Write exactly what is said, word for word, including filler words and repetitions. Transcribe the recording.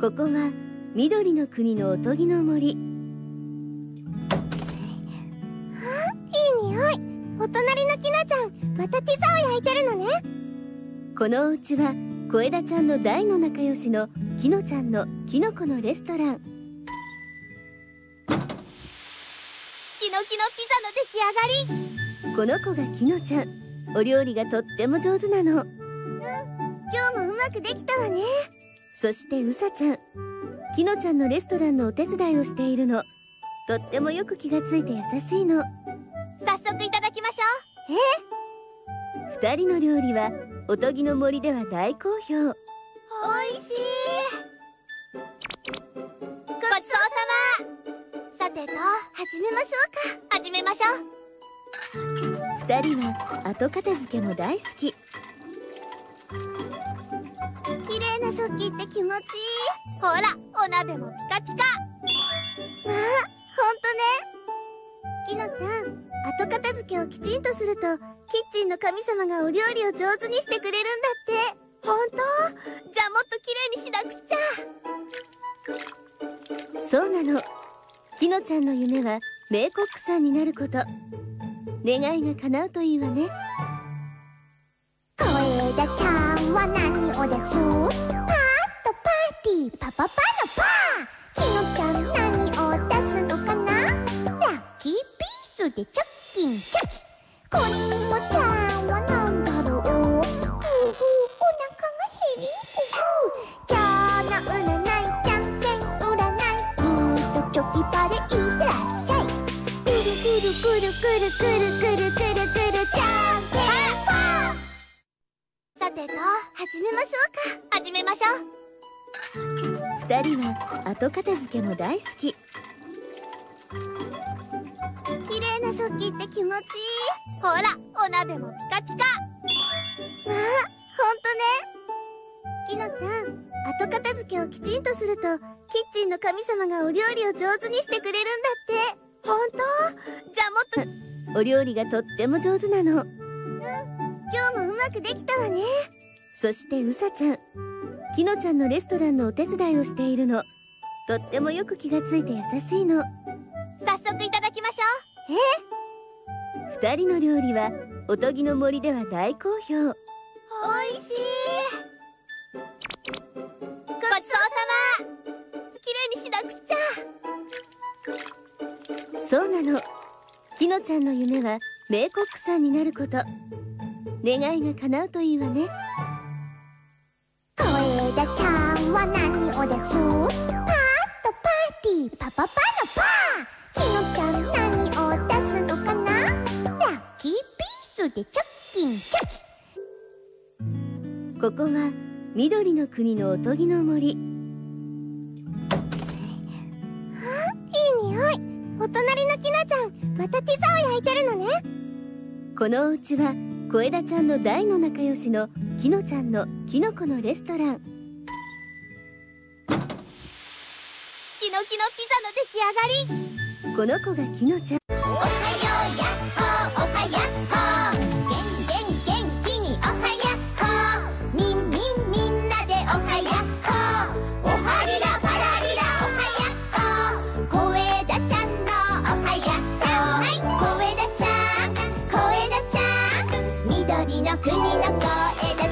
ここは緑の国のおとぎの森。 あ、いい匂い。お隣のきなちゃん、またピザを焼いてるのね。 このお家は小枝ちゃんの大の仲良しのきのちゃんのきのこのレストラン。 きのきのピザの出来上がり。 この子がきのちゃん。お料理がとっても上手なの。 うん、今日もうまくできたわね。 そしてうさちゃん、きのちゃんのレストランのお手伝いをしているの。とってもよく気がついて優しいの。 早速いただきましょう。 え？二人の料理はおとぎの森では大好評。 おいしい。ごちそうさま。さてと、始めましょうか。始めましょう。 二人は後片付けも大好き。 綺麗な食器って気持ちいい。ほら、お鍋もピカピカ。まあ、ほんとね。きのちゃん、後片付けをきちんとするとキッチンの神様がお料理を上手にしてくれるんだって。ほんと？じゃあもっと綺麗にしなくちゃ。 そうなの。きのちゃんの夢は名コックさんになること。願いが叶うといいわね。 小枝ちゃんは何をです？パーッとパーティーパパパのパー。きのちゃん何を出すのかな？ラッキーピースでチョッキンチョキ。こりんごちゃんはなんだろう？ふうふうお腹が減りんく。今日の占いじゃんけん占い。グーとチョキパでいってらっしゃい。くるくるくるくるくるくるくるくるじゃんけんぽん。さてと、始めましょうか。始めましょう。 二人は後片付けも大好き。 綺麗な食器って気持ちいい。ほら、お鍋もピカピカ。まあ、ほんとね。きのちゃん、後片付けをきちんとするとキッチンの神様がお料理を上手にしてくれるんだって。ほんと？じゃあもっとお料理がとっても上手なの。 うん、今日もうまくできたわね。 そしてうさちゃん、きのちゃんのレストランのお手伝いをしているの。とってもよく気がついて優しいの。 早速いただきましょう。 え？二人の料理はおとぎの森では大好評。 おいしい。ごちそうさま。綺麗にしなくちゃ。 そうなの。きのちゃんの夢は名コックさんになること。願いが叶うといいわね。 小枝ちゃんは何をです？パーッとパーティーパパパのパー。きのちゃん何を出すのかな？ラッキーピースでチョッキンチョキ。 ここは緑の国のおとぎの森。 あ、いい匂い。お隣のきなちゃん、またピザを焼いてるのね。 このお家は小枝ちゃんの大の仲良しのきのちゃんのきのこのレストラン。 きのきのピザの出来上がり。 この子がきのちゃん。 おはようやっほー、おはやっほー。げんげん元気におはやっほー。みんみんみんなでおはやっほー。おはりらパラリラおはやっほー。小枝ちゃんのおはやっほー。小枝ちゃん、小枝ちゃん、緑の国の小枝ちゃん。